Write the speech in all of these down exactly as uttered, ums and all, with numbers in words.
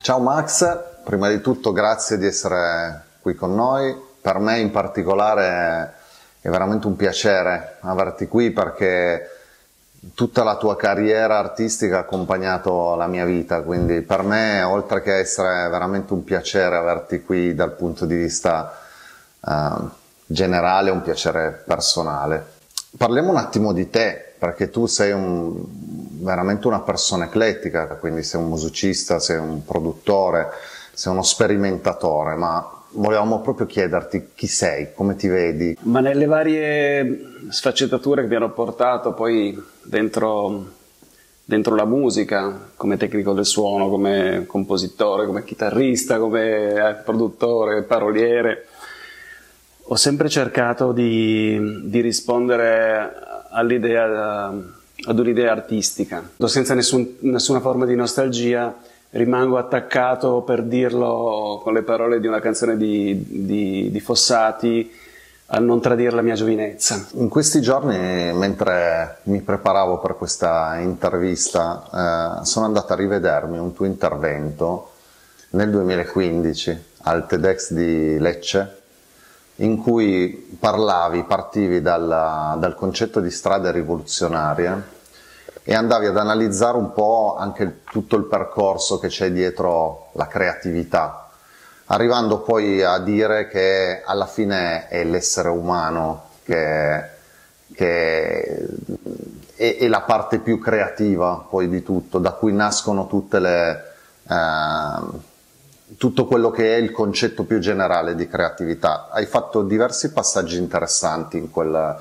Ciao Max, prima di tutto grazie di essere qui con noi. Per me in particolare è veramente un piacere averti qui perché tutta la tua carriera artistica ha accompagnato la mia vita, quindi per me, oltre che essere veramente un piacere averti qui dal punto di vista uh, generale, è un piacere personale. Parliamo un attimo di te, perché tu sei un, veramente una persona eclettica, quindi sei un musicista, sei un produttore, sei uno sperimentatore, ma volevamo proprio chiederti chi sei, come ti vedi? Ma nelle varie sfaccettature che mi hanno portato poi dentro, dentro la musica, come tecnico del suono, come compositore, come chitarrista, come produttore, paroliere, ho sempre cercato di, di rispondere all'idea, ad un'idea artistica, senza nessun, nessuna forma di nostalgia. Rimango attaccato, per dirlo con le parole di una canzone di, di, di Fossati, a non tradire la mia giovinezza. In questi giorni, mentre mi preparavo per questa intervista, eh, sono andato a rivedermi un tuo intervento nel duemilaquindici al TEDx di Lecce, in cui parlavi, partivi dal, dal concetto di strade rivoluzionarie e andavi ad analizzare un po' anche il, tutto il percorso che c'è dietro la creatività, arrivando poi a dire che alla fine è l'essere umano che, che è, è la parte più creativa poi di tutto, da cui nascono tutte le, eh, tutto quello che è il concetto più generale di creatività. Hai fatto diversi passaggi interessanti in quel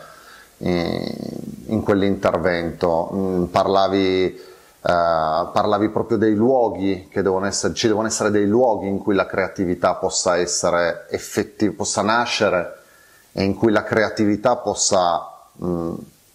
in quell'intervento, parlavi, eh, parlavi proprio dei luoghi che devono essere, ci devono essere dei luoghi in cui la creatività possa essere effettiva, possa nascere e in cui la creatività possa mh,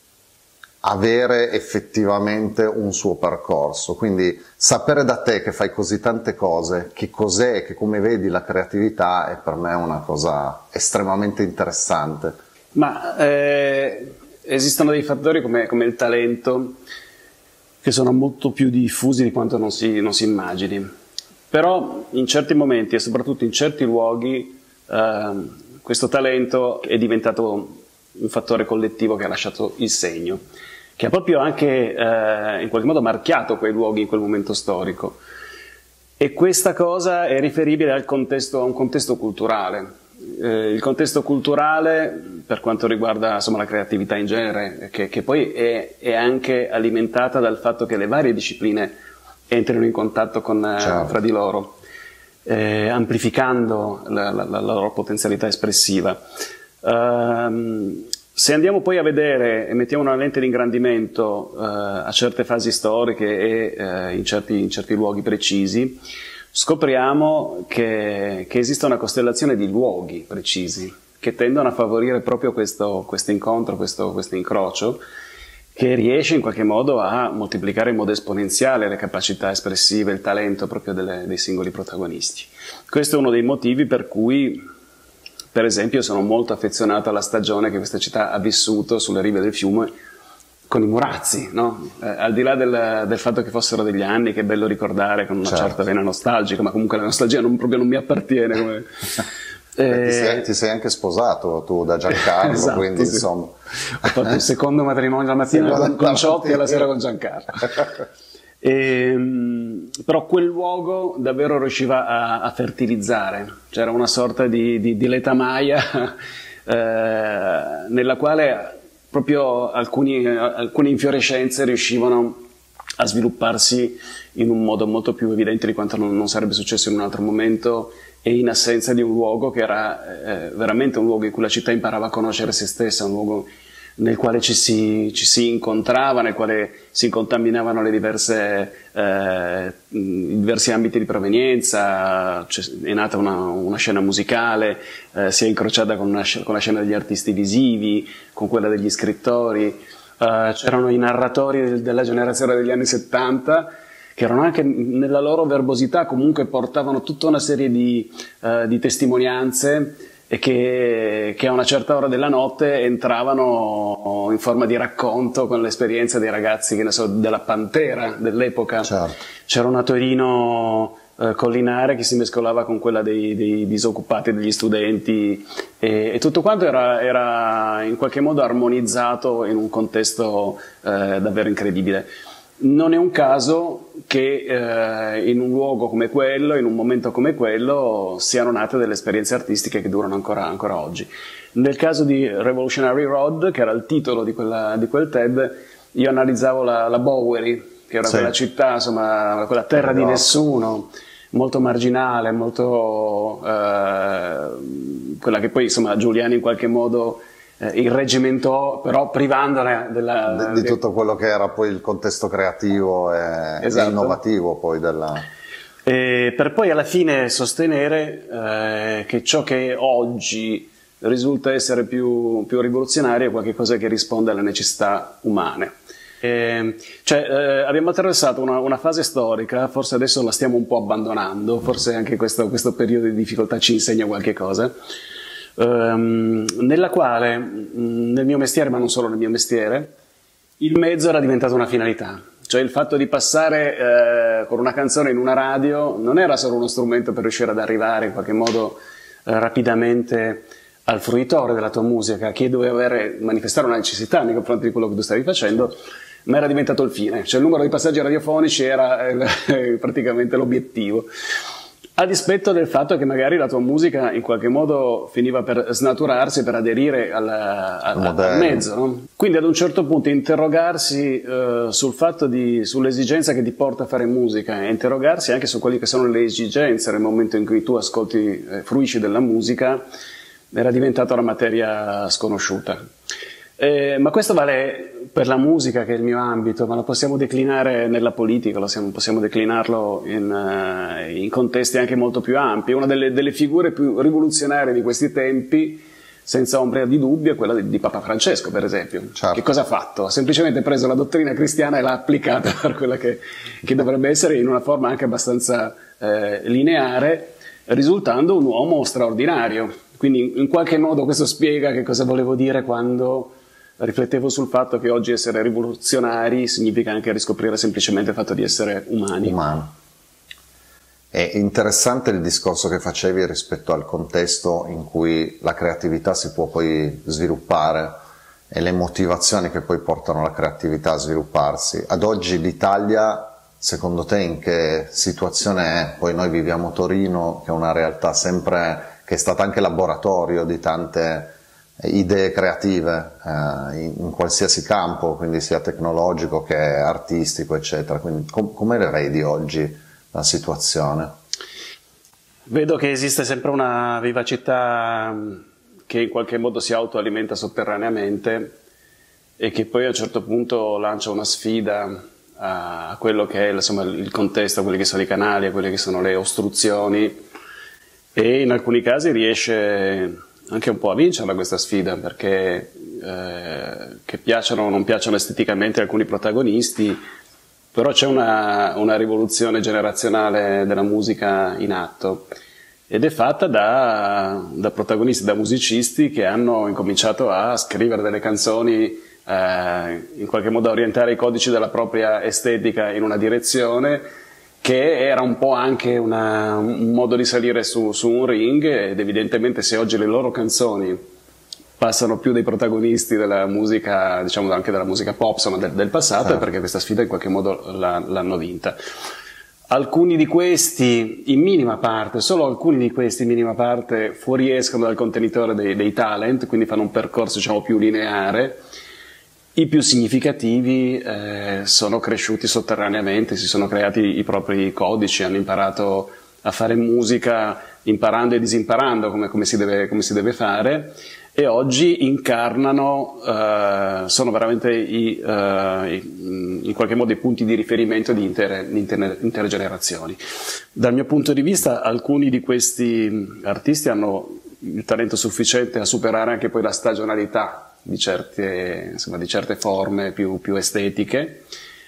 avere effettivamente un suo percorso. Quindi sapere da te che fai così tante cose, che cos'è, che come vedi la creatività, è per me una cosa estremamente interessante. Ma eh, esistono dei fattori come, come il talento che sono molto più diffusi di quanto non si, non si immagini. Però in certi momenti e soprattutto in certi luoghi eh, questo talento è diventato un fattore collettivo che ha lasciato il segno, che ha proprio anche eh, in qualche modo marchiato quei luoghi in quel momento storico. E questa cosa è riferibile al contesto, a un contesto culturale. Eh, il contesto culturale, per quanto riguarda insomma, la creatività in genere, che, che poi è, è anche alimentata dal fatto che le varie discipline entrino in contatto con, certo. eh, fra di loro, eh, amplificando la, la, la loro potenzialità espressiva. Um, se andiamo poi a vedere e mettiamo una lente di ingrandimento uh, a certe fasi storiche e uh, in, certi, in certi luoghi precisi, scopriamo che, che esiste una costellazione di luoghi precisi che tendono a favorire proprio questo, questo incontro, questo, questo incrocio, che riesce in qualche modo a moltiplicare in modo esponenziale le capacità espressive, il talento proprio delle, dei singoli protagonisti. Questo è uno dei motivi per cui, per esempio, sono molto affezionato alla stagione che questa città ha vissuto sulle rive del fiume con i Murazzi, no? Eh, al di là del, del fatto che fossero degli anni che è bello ricordare con una certo. certa vena nostalgica, ma comunque la nostalgia non, proprio non mi appartiene. Come... eh, ti, sei, ti sei anche sposato tu da Giancarlo, esatto, quindi sì. Insomma... Ho fatto il secondo matrimonio la mattina con, con Ciotti e la sera con Giancarlo. E, però quel luogo davvero riusciva a, a fertilizzare, c'era una sorta di, di, di letamaia eh, nella quale proprio alcuni, alcune infiorescenze riuscivano a svilupparsi in un modo molto più evidente di quanto non, non sarebbe successo in un altro momento e in assenza di un luogo che era eh, veramente un luogo in cui la città imparava a conoscere se stessa, un luogo nel quale ci si, ci si incontrava, nel quale si contaminavano le diverse, eh, i diversi ambiti di provenienza. Cioè, è nata una, una scena musicale, eh, si è incrociata con, una, con la scena degli artisti visivi, con quella degli scrittori, eh, c'erano i narratori della generazione degli anni settanta, che erano anche nella loro verbosità, comunque portavano tutta una serie di, eh, di testimonianze e che, che a una certa ora della notte entravano in forma di racconto con l'esperienza dei ragazzi, che ne so, della Pantera dell'epoca. Certo. C'erano a Torino eh, collinare che si mescolava con quella dei, dei disoccupati, degli studenti, e, e tutto quanto era, era in qualche modo armonizzato in un contesto eh, davvero incredibile. Non è un caso che eh, in un luogo come quello, in un momento come quello, siano nate delle esperienze artistiche che durano ancora, ancora oggi. Nel caso di Revolutionary Road, che era il titolo di, quella, di quel TED, io analizzavo la, la Bowery, che era sì. quella città, insomma, quella terra di nessuno, molto marginale, molto eh, quella che poi insomma Giuliani in qualche modo eh, irreggimentò, però privandone della, di, di tutto quello che era poi il contesto creativo e, esatto. e innovativo poi della... E per poi alla fine sostenere eh, che ciò che oggi risulta essere più, più rivoluzionario è qualcosa che risponde alle necessità umane. Eh, cioè, eh, abbiamo attraversato una, una fase storica, forse adesso la stiamo un po' abbandonando, forse anche questo, questo periodo di difficoltà ci insegna qualche cosa, ehm, nella quale mh, nel mio mestiere, ma non solo nel mio mestiere, il mezzo era diventato una finalità. Cioè il fatto di passare eh, con una canzone in una radio non era solo uno strumento per riuscire ad arrivare in qualche modo eh, rapidamente al fruitore della tua musica, che doveva avere, manifestare una necessità nei confronti di quello che tu stavi facendo, ma era diventato il fine. Cioè il numero di passaggi radiofonici era eh, praticamente l'obiettivo. A dispetto del fatto che magari la tua musica in qualche modo finiva per snaturarsi, per aderire al, al, al mezzo, no? Quindi ad un certo punto interrogarsi eh, sul fatto di, sull'esigenza che ti porta a fare musica e interrogarsi anche su quelle che sono le esigenze nel momento in cui tu ascolti, eh, fruisci della musica, era diventata una materia sconosciuta. Eh, ma questo vale per la musica, che è il mio ambito, ma lo possiamo declinare nella politica, lo possiamo, possiamo declinarlo in, uh, in contesti anche molto più ampi. Una delle, delle figure più rivoluzionarie di questi tempi, senza ombra di dubbio, è quella di, di Papa Francesco, per esempio. Certo. Che cosa ha fatto? Ha semplicemente preso la dottrina cristiana e l'ha applicata per quella che, che dovrebbe essere in una forma anche abbastanza eh, lineare, risultando un uomo straordinario. Quindi in qualche modo questo spiega che cosa volevo dire quando riflettevo sul fatto che oggi essere rivoluzionari significa anche riscoprire semplicemente il fatto di essere umani. Umano. È interessante il discorso che facevi rispetto al contesto in cui la creatività si può poi sviluppare e le motivazioni che poi portano la creatività a svilupparsi. Ad oggi l'Italia, secondo te, in che situazione è? Poi noi viviamo Torino, che è una realtà sempre che è stata anche laboratorio di tante idee creative eh, in, in qualsiasi campo, quindi sia tecnologico che artistico, eccetera. Quindi com come le vedi oggi la situazione? Vedo che esiste sempre una vivacità che in qualche modo si autoalimenta sotterraneamente e che poi a un certo punto lancia una sfida a quello che è, insomma, il contesto, a quelli che sono i canali, a quelle che sono le ostruzioni, e in alcuni casi riesce anche un po' a vincerla questa sfida, perché eh, che piacciono o non piacciono esteticamente alcuni protagonisti, però c'è una, una rivoluzione generazionale della musica in atto, ed è fatta da, da protagonisti, da musicisti che hanno incominciato a scrivere delle canzoni, eh, in qualche modo a orientare i codici della propria estetica in una direzione che era un po' anche una, un modo di salire su, su un ring, ed evidentemente se oggi le loro canzoni passano più dei protagonisti della musica, diciamo anche della musica pop, insomma, del, del passato, è perché questa sfida in qualche modo l'hanno vinta. Alcuni di questi, in minima parte, solo alcuni di questi in minima parte fuoriescono dal contenitore dei, dei talent, quindi fanno un percorso, diciamo, più lineare. I più significativi eh, sono cresciuti sotterraneamente, si sono creati i propri codici, hanno imparato a fare musica imparando e disimparando come, come, si, deve, come si deve fare, e oggi incarnano, eh, sono veramente i, eh, i, in qualche modo i punti di riferimento di intere, di intere, intere generazioni. Dal mio punto di vista, alcuni di questi artisti hanno il talento sufficiente a superare anche poi la stagionalità di certe, insomma, di certe forme più, più estetiche.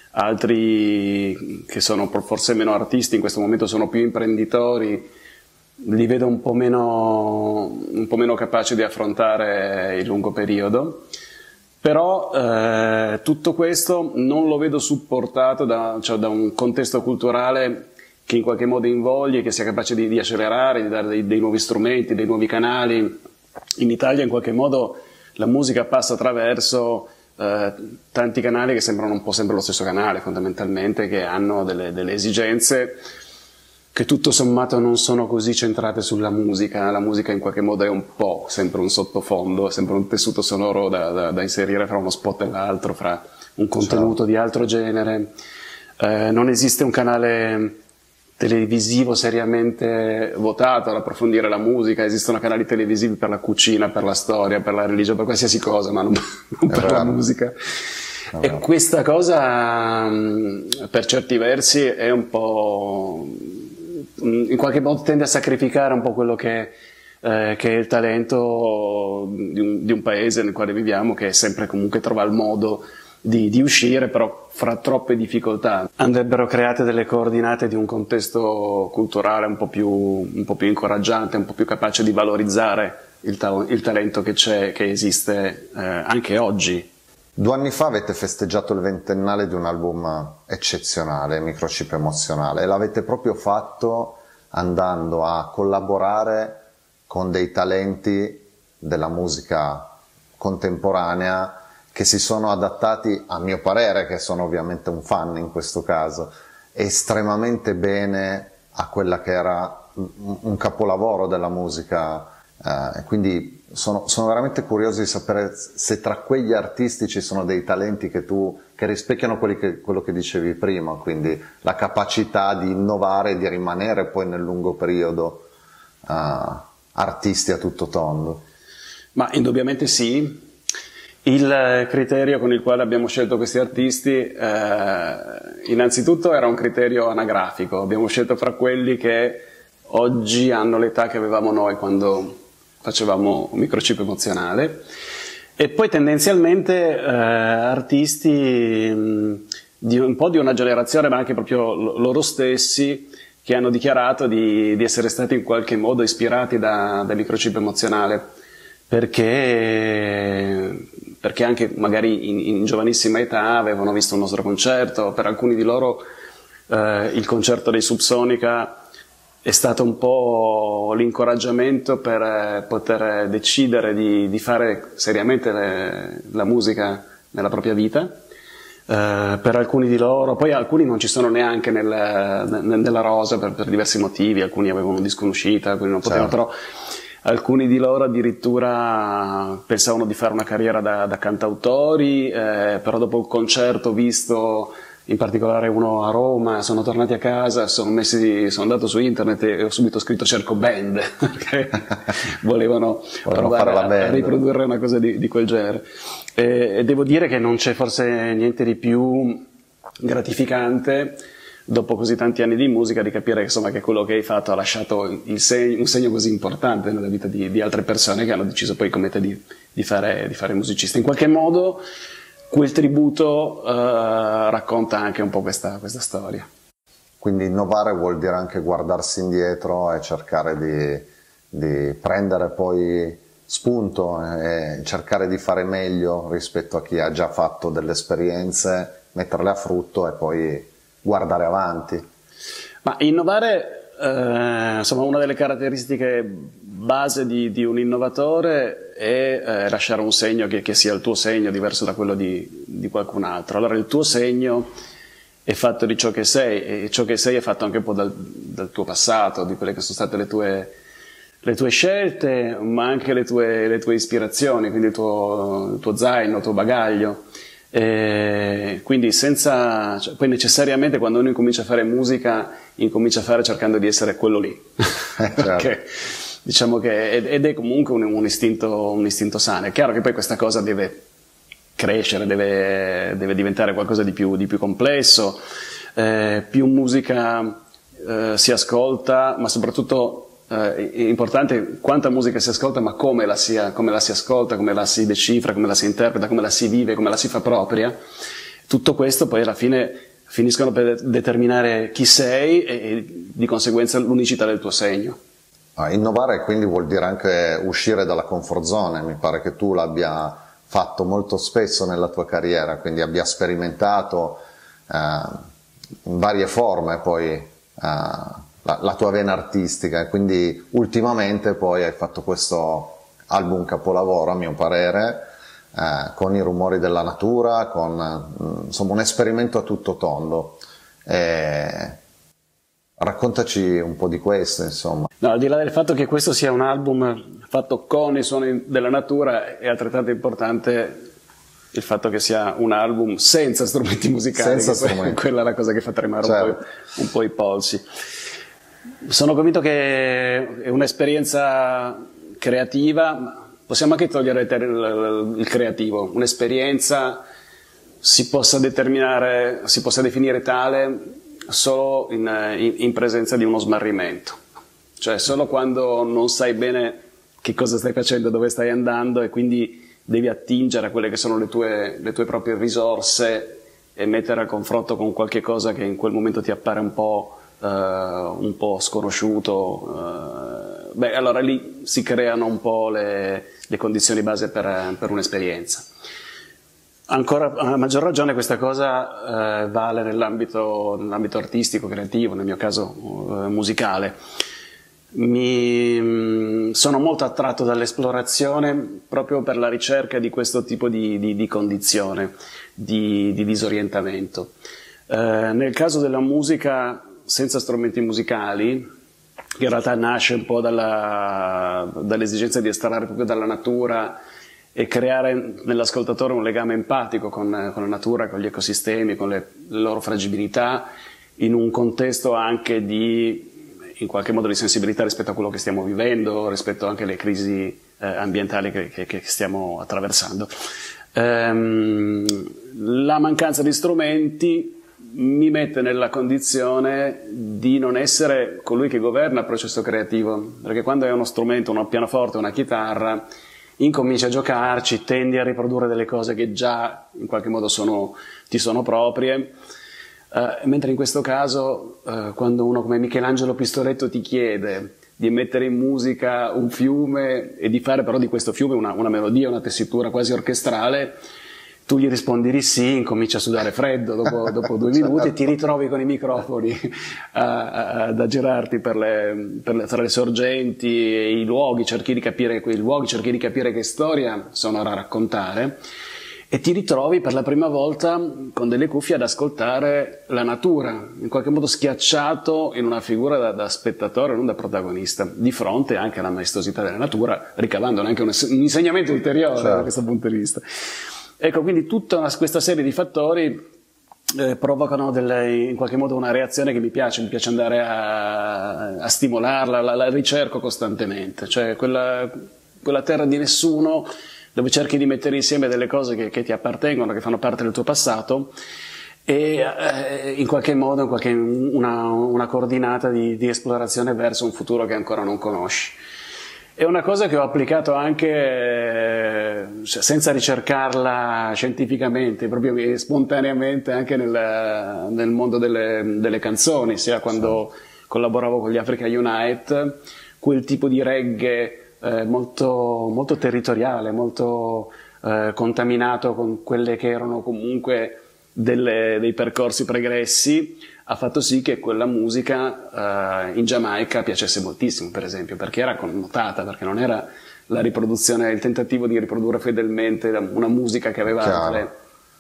Altri, che sono forse meno artisti, in questo momento sono più imprenditori, li vedo un po' meno, un po' meno capaci di affrontare il lungo periodo. Però eh, tutto questo non lo vedo supportato da, cioè, da un contesto culturale che in qualche modo invogli, che sia capace di, di accelerare, di dare dei, dei nuovi strumenti, dei nuovi canali. In Italia in qualche modo la musica passa attraverso eh, tanti canali che sembrano un po' sempre lo stesso canale fondamentalmente, che hanno delle, delle esigenze che tutto sommato non sono così centrate sulla musica. La musica in qualche modo è un po' sempre un sottofondo, sempre un tessuto sonoro da, da, da inserire fra uno spot e l'altro, fra un contenuto di altro genere. Eh, non esiste un canale televisivo seriamente votato ad approfondire la musica. Esistono canali televisivi per la cucina, per la storia, per la religione, per qualsiasi cosa, ma non, non per la musica. E questa cosa per certi versi è un po', in qualche modo tende a sacrificare un po' quello che, eh, che è il talento di un, di un paese nel quale viviamo, che sempre comunque trova il modo Di, di uscire, però fra troppe difficoltà. Andrebbero create delle coordinate di un contesto culturale un po' più, un po' più incoraggiante, un po' più capace di valorizzare il, ta- il talento che c'è, che esiste eh, anche oggi. Due anni fa avete festeggiato il ventennale di un album eccezionale, Microchip Emozionale, e l'avete proprio fatto andando a collaborare con dei talenti della musica contemporanea che si sono adattati, a mio parere, che sono ovviamente un fan in questo caso, estremamente bene a quella che era un capolavoro della musica. Eh, quindi sono, sono veramente curioso di sapere se tra quegli artisti ci sono dei talenti che tu che rispecchiano quelli che, quello che dicevi prima, quindi la capacità di innovare e di rimanere poi nel lungo periodo eh, artisti a tutto tondo. Ma indubbiamente sì. Il criterio con il quale abbiamo scelto questi artisti, eh, innanzitutto era un criterio anagrafico. Abbiamo scelto fra quelli che oggi hanno l'età che avevamo noi quando facevamo Microchip Emozionale, e poi tendenzialmente eh, artisti mh, di un po' di una generazione, ma anche proprio loro stessi, che hanno dichiarato di, di essere stati in qualche modo ispirati da, da Microchip Emozionale. Perché, perché anche magari in, in giovanissima età avevano visto un nostro concerto. Per alcuni di loro eh, il concerto dei Subsonica è stato un po' l'incoraggiamento per eh, poter decidere di, di fare seriamente le, la musica nella propria vita. Eh, per alcuni di loro, poi alcuni non ci sono neanche nel, nel, nella rosa per, per diversi motivi, alcuni avevano un disco in uscita, alcuni non potevano, certo. Però alcuni di loro addirittura pensavano di fare una carriera da, da cantautori, eh, però dopo il concerto visto, in particolare uno a Roma, sono tornati a casa, sono, messi, sono andato su internet e ho subito scritto cerco band, perché volevano provare a, a riprodurre una cosa di, di quel genere. E, e devo dire che non c'è forse niente di più gratificante, dopo così tanti anni di musica, di capire insomma, che quello che hai fatto ha lasciato il segno, un segno così importante nella vita di, di altre persone che hanno deciso poi come te di, di, fare, di fare musicisti. In qualche modo quel tributo uh, racconta anche un po' questa, questa storia. Quindi innovare vuol dire anche guardarsi indietro e cercare di, di prendere poi spunto e cercare di fare meglio rispetto a chi ha già fatto delle esperienze, metterle a frutto e poi guardare avanti. Ma innovare, eh, insomma, una delle caratteristiche base di, di un innovatore è eh, lasciare un segno che, che sia il tuo segno, diverso da quello di, di qualcun altro. Allora il tuo segno è fatto di ciò che sei, e ciò che sei è fatto anche un po' dal, dal tuo passato, di quelle che sono state le tue, le tue scelte, ma anche le tue, le tue ispirazioni, quindi il tuo, il tuo zaino, il tuo bagaglio. E quindi senza, cioè, poi necessariamente quando uno incomincia a fare musica incomincia a fare cercando di essere quello lì, perché diciamo che ed è comunque un, un, istinto, un istinto sano. È chiaro che poi questa cosa deve crescere, deve, deve diventare qualcosa di più, di più complesso, eh, più musica eh, si ascolta, ma soprattutto Uh, è importante quanta musica si ascolta, ma come la, si, come la si ascolta, come la si decifra, come la si interpreta, come la si vive, come la si fa propria. Tutto questo poi alla fine finiscono per determinare chi sei e, e di conseguenza l'unicità del tuo segno. Ah, innovare quindi vuol dire anche uscire dalla comfort zone. Mi pare che tu l'abbia fatto molto spesso nella tua carriera, quindi abbia sperimentato eh, in varie forme poi la, la tua vena artistica, e quindi ultimamente poi hai fatto questo album capolavoro a mio parere, eh, con i rumori della natura, con eh, insomma un esperimento a tutto tondo. E raccontaci un po' di questo, insomma. No, al di là del fatto che questo sia un album fatto con i suoni della natura, è altrettanto importante il fatto che sia un album senza strumenti musicali, senza che strumenti. Quella è la cosa che fa tremare certo. un, po', un po' i polsi. Sono convinto che è un'esperienza creativa, possiamo anche togliere il, il, il creativo, un'esperienza si possa determinare, si possa definire tale solo in, in, in presenza di uno smarrimento, cioè solo quando non sai bene che cosa stai facendo, dove stai andando, e quindi devi attingere a quelle che sono le tue, le tue proprie risorse e mettere a confronto con qualche cosa che in quel momento ti appare un po', uh, un po' sconosciuto. Uh, beh, allora lì si creano un po' le, le condizioni base per, per un'esperienza. Ancora a maggior ragione questa cosa uh, vale nell'ambito, nell'ambito artistico, creativo, nel mio caso uh, musicale. Mi sono molto attratto dall'esplorazione proprio per la ricerca di questo tipo di, di, di condizione, di, di disorientamento. Eh, nel caso della musica senza strumenti musicali, che in realtà nasce un po' dalla, dall'esigenza di estrarre proprio dalla natura e creare nell'ascoltatore un legame empatico con, con la natura, con gli ecosistemi, con le, le loro fragilità, in un contesto anche di in qualche modo di sensibilità rispetto a quello che stiamo vivendo, rispetto anche alle crisi eh, ambientali che, che, che stiamo attraversando. Ehm, la mancanza di strumenti mi mette nella condizione di non essere colui che governa il processo creativo, perché quando hai uno strumento, uno pianoforte, una chitarra, incominci a giocarci, tendi a riprodurre delle cose che già in qualche modo sono, ti sono proprie. Uh, mentre in questo caso uh, quando uno come Michelangelo Pistoletto ti chiede di mettere in musica un fiume e di fare però di questo fiume una, una melodia, una tessitura quasi orchestrale, tu gli rispondi di sì, incominci a sudare freddo dopo, dopo due minuti e ti ritrovi con i microfoni ad aggirarti per le, per le, tra le sorgenti e i luoghi, cerchi di capire quei luoghi, cerchi di capire che storia sono da raccontare. E ti ritrovi per la prima volta con delle cuffie ad ascoltare la natura, in qualche modo schiacciato in una figura da, da spettatore, non da protagonista, di fronte anche alla maestosità della natura, ricavandone anche un, un insegnamento ulteriore certo. da questo punto di vista. Ecco, quindi tutta una, questa serie di fattori eh, provocano delle, in qualche modo una reazione che mi piace, mi piace andare a, a stimolarla, la, la ricerco costantemente, cioè quella, quella terra di nessuno, dove cerchi di mettere insieme delle cose che, che ti appartengono, che fanno parte del tuo passato, e eh, in qualche modo in qualche, una, una coordinata di, di esplorazione verso un futuro che ancora non conosci. È una cosa che ho applicato anche eh, senza ricercarla scientificamente, proprio spontaneamente anche nel, nel mondo delle, delle canzoni, sia quando sì. collaboravo con gli Africa Unite, quel tipo di reggae Eh, molto, molto territoriale, molto eh, contaminato con quelle che erano comunque delle, dei percorsi pregressi, ha fatto sì che quella musica eh, in Giamaica piacesse moltissimo, per esempio, perché era connotata, perché non era la riproduzione, il tentativo di riprodurre fedelmente una musica che aveva altre,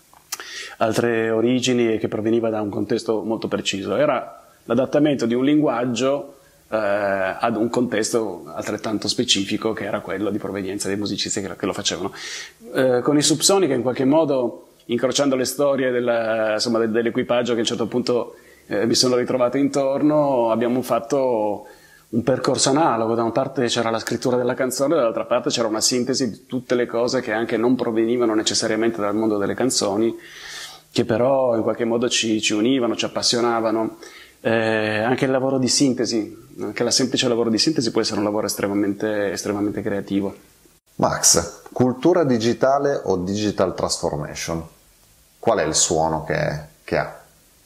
altre origini e che proveniva da un contesto molto preciso, era l'adattamento di un linguaggio Uh, ad un contesto altrettanto specifico che era quello di provenienza dei musicisti che, che lo facevano. Uh, con i Subsonica in qualche modo, incrociando le storie della, insomma, del, dell'equipaggio che a un certo punto eh, mi sono ritrovato intorno, abbiamo fatto un percorso analogo. Da una parte c'era la scrittura della canzone, dall'altra parte c'era una sintesi di tutte le cose che anche non provenivano necessariamente dal mondo delle canzoni, che però in qualche modo ci, ci univano, ci appassionavano. Eh, anche il lavoro di sintesi, anche la semplice lavoro di sintesi può essere un lavoro estremamente, estremamente creativo. Max, cultura digitale o digital transformation? Qual è il suono che, che ha?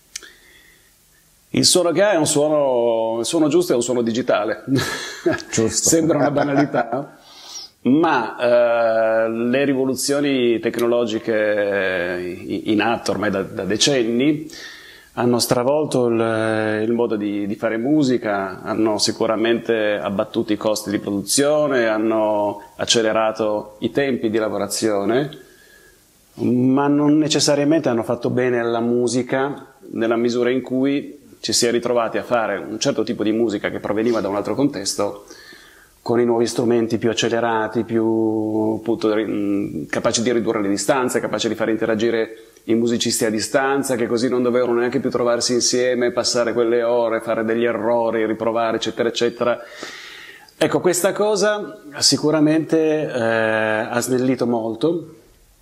Il suono che ha è un suono, il suono giusto è un suono digitale. Giusto. Sembra una banalità, ma eh, le rivoluzioni tecnologiche in atto ormai da, da decenni hanno stravolto il, il modo di, di fare musica, hanno sicuramente abbattuto i costi di produzione, hanno accelerato i tempi di lavorazione, ma non necessariamente hanno fatto bene alla musica nella misura in cui ci si è ritrovati a fare un certo tipo di musica che proveniva da un altro contesto, con i nuovi strumenti più accelerati, più appunto, capaci di ridurre le distanze, capaci di far interagire i musicisti a distanza, che così non dovevano neanche più trovarsi insieme, passare quelle ore, fare degli errori, riprovare, eccetera, eccetera. Ecco, questa cosa sicuramente eh, ha snellito molto,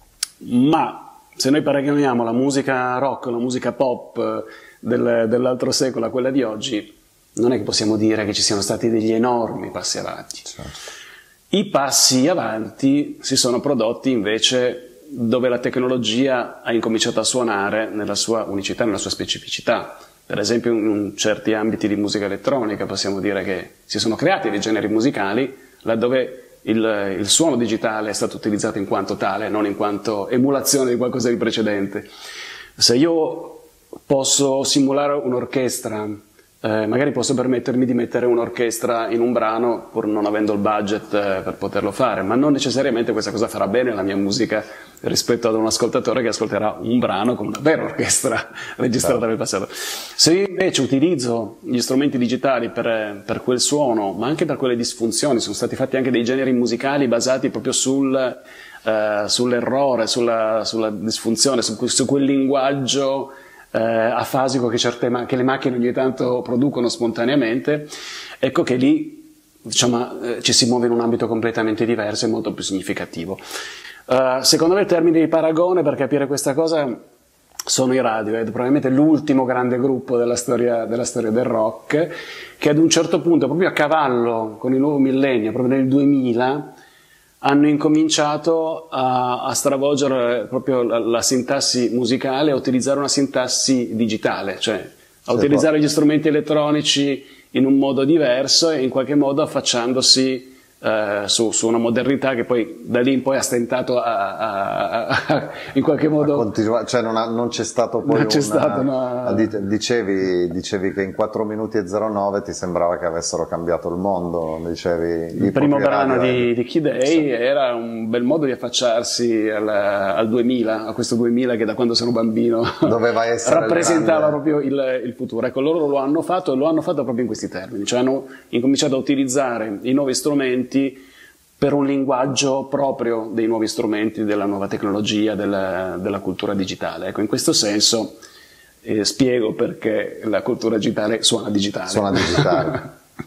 ma se noi paragoniamo la musica rock, la musica pop del, dell'altro secolo a quella di oggi, non è che possiamo dire che ci siano stati degli enormi passi avanti. Certo. I passi avanti si sono prodotti invece dove la tecnologia ha incominciato a suonare nella sua unicità, nella sua specificità. Per esempio in certi ambiti di musica elettronica possiamo dire che si sono creati dei generi musicali laddove il, il suono digitale è stato utilizzato in quanto tale, non in quanto emulazione di qualcosa di precedente. Se io posso simulare un'orchestra, Eh, magari posso permettermi di mettere un'orchestra in un brano pur non avendo il budget eh, per poterlo fare, ma non necessariamente questa cosa farà bene alla mia musica rispetto ad un ascoltatore che ascolterà un brano con una vera orchestra registrata nel passato. Se io invece utilizzo gli strumenti digitali per, per quel suono, ma anche per quelle disfunzioni, sono stati fatti anche dei generi musicali basati proprio sul, eh, sull'errore, sulla, sulla disfunzione, su, su quel linguaggio Eh, afasico che, certe ma- che le macchine ogni tanto producono spontaneamente, ecco che lì diciamo, eh, ci si muove in un ambito completamente diverso e molto più significativo. Uh, secondo me il termine di paragone per capire questa cosa sono i Radiohead, probabilmente l'ultimo grande gruppo della storia, della storia del rock, che ad un certo punto, proprio a cavallo con il nuovo millennio, proprio nel duemila, hanno incominciato a, a stravolgere proprio la, la sintassi musicale, a utilizzare una sintassi digitale, cioè a utilizzare gli strumenti elettronici in un modo diverso e in qualche modo affacciandosi eh, su, su una modernità che poi da lì in poi ha stentato a, a, a, a in qualche modo continua, cioè non, ha, non c'è stato poi non c'è una, stato una... dicevi, dicevi che in quattro minuti e zero nove ti sembrava che avessero cambiato il mondo, dicevi il primo brano radio, di, di Kid A sì. Era un bel modo di affacciarsi al, al duemila, a questo duemila che da quando sono bambino doveva essere rappresentava proprio il, il futuro. Ecco, loro lo hanno fatto e lo hanno fatto proprio in questi termini, cioè hanno incominciato a utilizzare i nuovi strumenti per un linguaggio proprio dei nuovi strumenti, della nuova tecnologia, della, della cultura digitale. Ecco, in questo senso eh, spiego perché la cultura digitale suona digitale. Suona digitale.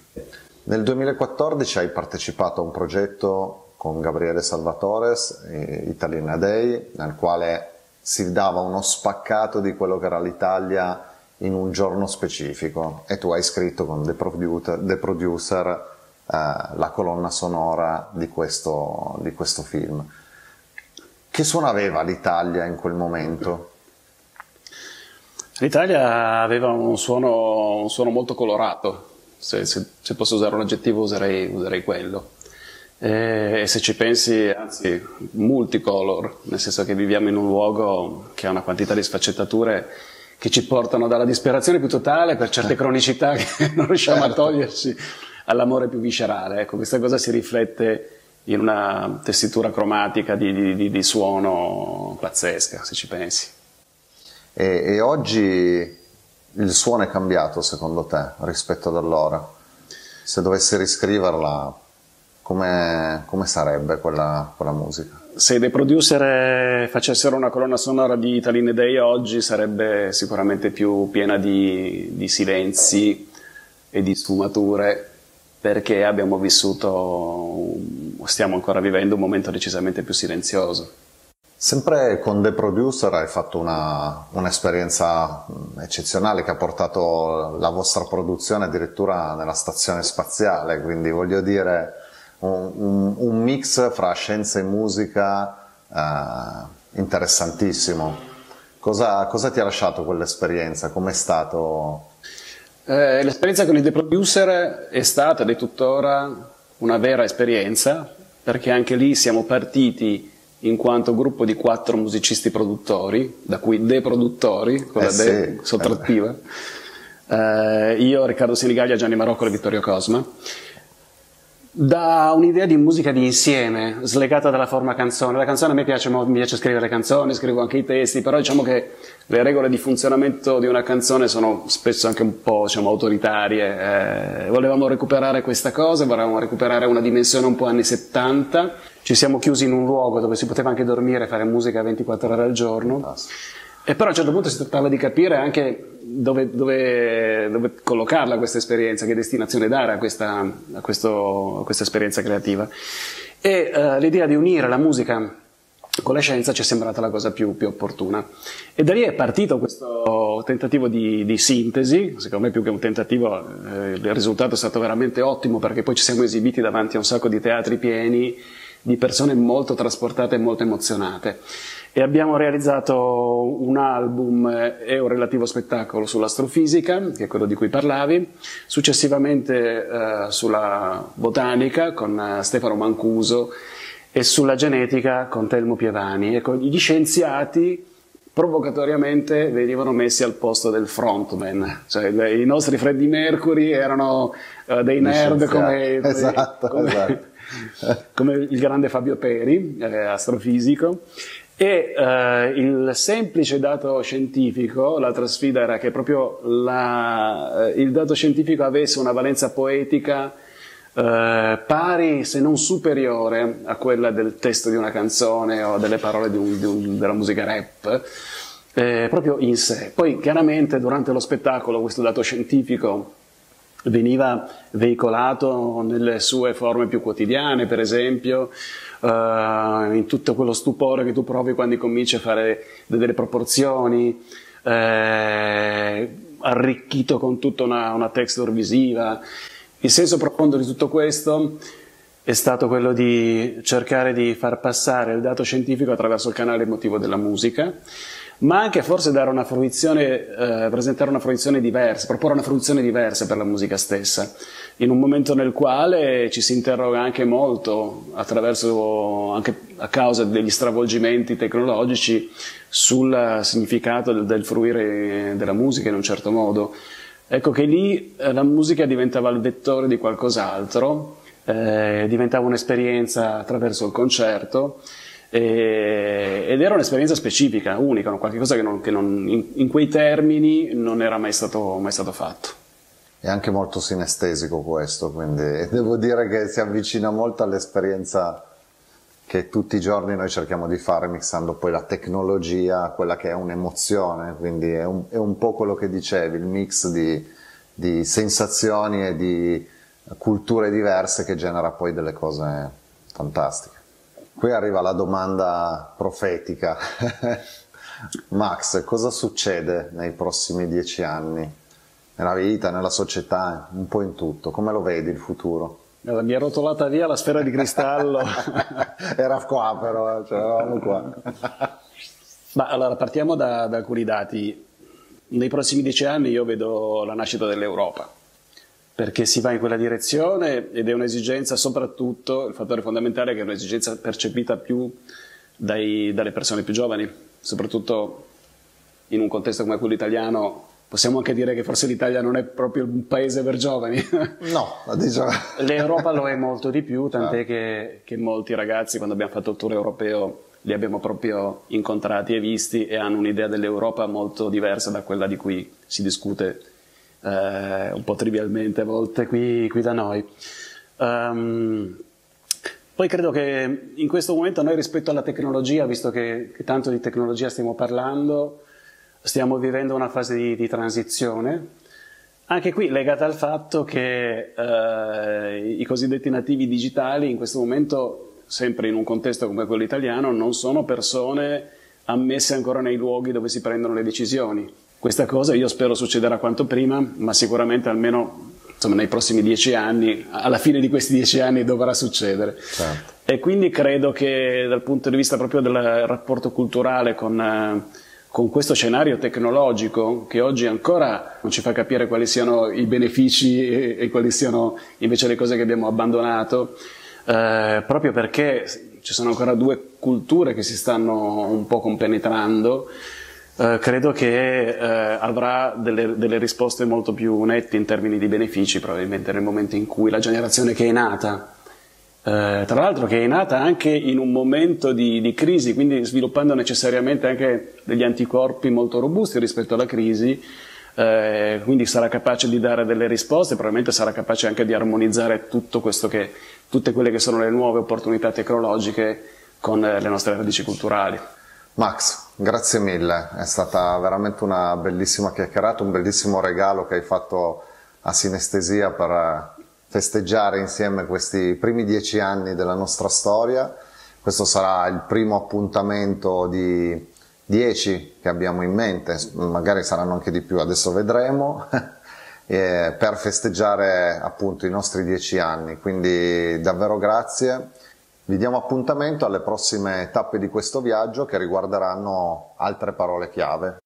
Nel duemilaquattordici hai partecipato a un progetto con Gabriele Salvatores, Italina Day, nel quale si dava uno spaccato di quello che era l'Italia in un giorno specifico, e tu hai scritto con The Producer, The Producer Uh, la colonna sonora di questo, di questo film. Che suono aveva l'Italia in quel momento? L'Italia aveva un suono, un suono molto colorato, se, se, se posso usare un aggettivo userei, userei quello. E, e se ci pensi, anzi, multicolor, nel senso che viviamo in un luogo che ha una quantità di sfaccettature che ci portano dalla disperazione più totale per certe cronicità che non riusciamo certo. a togliersi, all'amore più viscerale. Ecco, questa cosa si riflette in una tessitura cromatica di, di, di suono pazzesca, se ci pensi. E, e oggi il suono è cambiato secondo te rispetto ad allora? Se dovessi riscriverla, come, come sarebbe quella, quella musica? Se dei producer facessero una colonna sonora di Italina Day oggi sarebbe sicuramente più piena di, di silenzi e di sfumature, perché abbiamo vissuto, stiamo ancora vivendo un momento decisamente più silenzioso. Sempre con The Producer hai fatto una, un'esperienza eccezionale che ha portato la vostra produzione addirittura nella stazione spaziale, quindi voglio dire un, un, un mix fra scienza e musica eh, interessantissimo. Cosa, cosa ti ha lasciato quell'esperienza? Com'è stato? Eh, l'esperienza con i The Producer è stata ed è tuttora una vera esperienza, perché anche lì siamo partiti in quanto gruppo di quattro musicisti produttori, da cui dei produttori, con eh la sì. de sottrattiva, eh, io, Riccardo Senigallia, Gianni Marocco e Vittorio Cosma, da un'idea di musica di insieme, slegata dalla forma canzone. La canzone a me piace, mi piace scrivere le canzoni, scrivo anche i testi, però diciamo che le regole di funzionamento di una canzone sono spesso anche un po', diciamo, autoritarie. Eh, volevamo recuperare questa cosa, volevamo recuperare una dimensione un po' anni settanta. Ci siamo chiusi in un luogo dove si poteva anche dormire e fare musica ventiquattro ore al giorno. E però a un certo punto si trattava di capire anche dove, dove, dove collocarla questa esperienza, che destinazione dare a questa, a questo, a questa esperienza creativa. E uh, l'idea di unire la musica con la scienza ci è sembrata la cosa più, più opportuna. E da lì è partito questo tentativo di, di sintesi. Secondo me, più che un tentativo, eh, il risultato è stato veramente ottimo, perché poi ci siamo esibiti davanti a un sacco di teatri pieni di persone molto trasportate e molto emozionate. E abbiamo realizzato un album e un relativo spettacolo sull'astrofisica, che è quello di cui parlavi, successivamente eh, sulla botanica con eh, Stefano Mancuso e sulla genetica con Telmo Pievani. Ecco, gli scienziati provocatoriamente venivano messi al posto del frontman, cioè i nostri Freddie Mercury erano eh, dei nerd come, come, esatto, come, esatto. come il grande Fabio Peri, eh, astrofisico. E eh, il semplice dato scientifico, l'altra sfida era che proprio la, il dato scientifico avesse una valenza poetica eh, pari, se non superiore, a quella del testo di una canzone o delle parole di un, di un, della musica rap, eh, proprio in sé. Poi chiaramente durante lo spettacolo questo dato scientifico veniva veicolato nelle sue forme più quotidiane, per esempio, uh, in tutto quello stupore che tu provi quando cominci a fare delle proporzioni, eh, arricchito con tutta una, una texture visiva. Il senso profondo di tutto questo è stato quello di cercare di far passare il dato scientifico attraverso il canale emotivo della musica, ma anche forse dare una fruizione, eh, presentare una fruizione diversa, proporre una fruizione diversa per la musica stessa, in un momento nel quale ci si interroga anche molto, attraverso, anche a causa degli stravolgimenti tecnologici, sul significato del, del fruire della musica in un certo modo. Ecco che lì eh, la musica diventava il vettore di qualcos'altro, eh, diventava un'esperienza attraverso il concerto, ed era un'esperienza specifica, unica, qualcosa che, non, che non, in, in quei termini non era mai stato, mai stato fatto. È anche molto sinestesico questo, quindi devo dire che si avvicina molto all'esperienza che tutti i giorni noi cerchiamo di fare, mixando poi la tecnologia, quella che è un'emozione, quindi è un, è un po' quello che dicevi, il mix di, di sensazioni e di culture diverse che genera poi delle cose fantastiche. Qui arriva la domanda profetica. Max, cosa succede nei prossimi dieci anni? Nella vita, nella società, un po' in tutto. Come lo vedi il futuro? Mi è rotolata via la sfera di cristallo. Era qua però, cioè eravamo qua. Ma allora partiamo da, da alcuni dati. Nei prossimi dieci anni io vedo la nascita dell'Europa, perché si va in quella direzione ed è un'esigenza, soprattutto il fattore fondamentale è che è un'esigenza percepita più dai, dalle persone più giovani, soprattutto in un contesto come quello italiano. Possiamo anche dire che forse l'Italia non è proprio un paese per giovani. No, diciamo. L'Europa lo è molto di più, tant'è che, che molti ragazzi, quando abbiamo fatto il tour europeo, li abbiamo proprio incontrati e visti e hanno un'idea dell'Europa molto diversa da quella di cui si discute eh, un po' trivialmente a volte qui, qui da noi. Um, poi credo che in questo momento noi, rispetto alla tecnologia, visto che, che tanto di tecnologia stiamo parlando, stiamo vivendo una fase di, di transizione, anche qui legata al fatto che eh, i cosiddetti nativi digitali in questo momento, sempre in un contesto come quello italiano, non sono persone ammesse ancora nei luoghi dove si prendono le decisioni. Questa cosa io spero succederà quanto prima, ma sicuramente almeno insomma, nei prossimi dieci anni, alla fine di questi dieci anni dovrà succedere. Certo. E quindi credo che dal punto di vista proprio del rapporto culturale con... Eh, con questo scenario tecnologico che oggi ancora non ci fa capire quali siano i benefici e, e quali siano invece le cose che abbiamo abbandonato, eh, proprio perché ci sono ancora due culture che si stanno un po' compenetrando, eh, credo che eh, avrà delle, delle risposte molto più nette in termini di benefici, probabilmente nel momento in cui la generazione che è nata, eh, tra l'altro che è nata anche in un momento di, di crisi, quindi sviluppando necessariamente anche degli anticorpi molto robusti rispetto alla crisi, Eh, quindi sarà capace di dare delle risposte, probabilmente sarà capace anche di armonizzare tutto questo che, tutte quelle che sono le nuove opportunità tecnologiche con eh, le nostre radici culturali. Max, grazie mille, è stata veramente una bellissima chiacchierata, un bellissimo regalo che hai fatto a Sinestesia per festeggiare insieme questi primi dieci anni della nostra storia. Questo sarà il primo appuntamento di dieci che abbiamo in mente, magari saranno anche di più, adesso vedremo, eh, per festeggiare appunto i nostri dieci anni, quindi davvero grazie, vi diamo appuntamento alle prossime tappe di questo viaggio che riguarderanno altre parole chiave.